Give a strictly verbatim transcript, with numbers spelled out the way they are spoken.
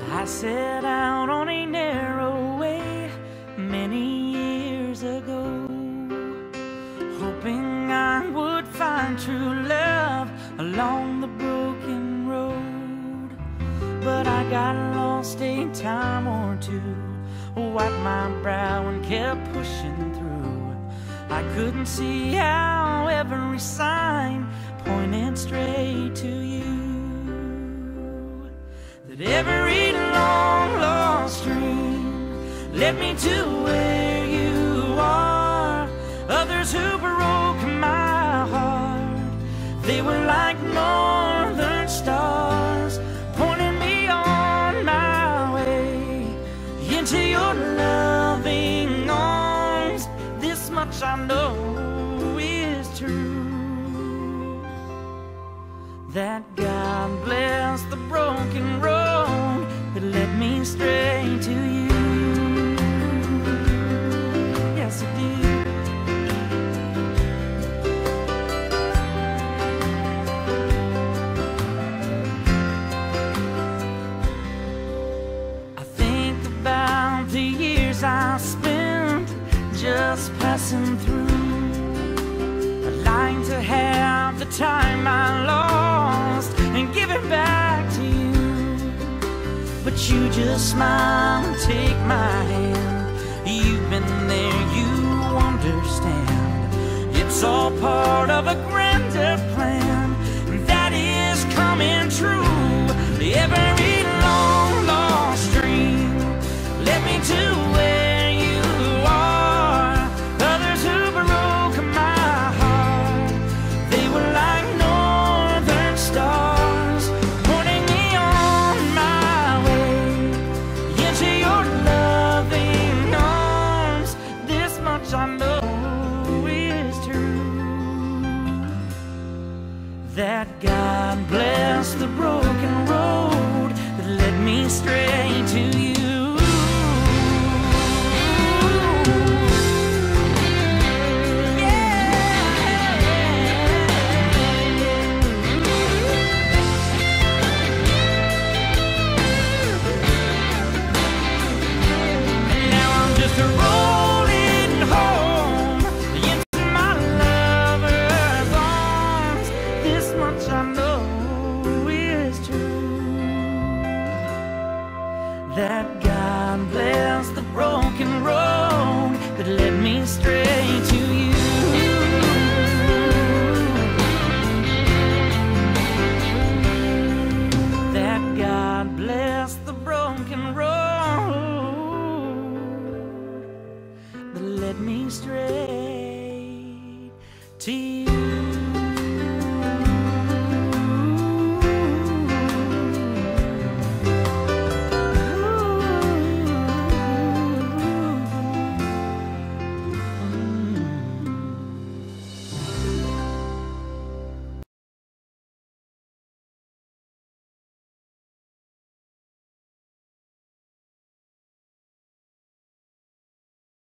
I set out on a narrow way many years ago, hoping I would find true love along the broken road. But I got lost a time or two, wiped my brow and kept pushing through. I couldn't see how every sign pointed straight to you, that every long lost dream led me to where you are. Others who broke my heart, they were like northern stars, pointing me on my way into your loving arms. This much I know is true, that God bless the broken road that led me straight to you. Yes, it did. I think about the years I spent just passing through. I'd like to have the time I lost and give it back to you, but you just smile and take my hand. You've been there, you understand. It's all part of a grander plan that is coming true. Every long lost dream led me to where you are. Others who broke my heart, they were like northern stars, pointing me on my way into your loving arms. This much I know is true, that God bless the broken road that led me straight to you. Rolling home into my lover's arms. This much I know is true, that God bless the broken road that led me straight to you. That God bless the broken road that led me straight to you.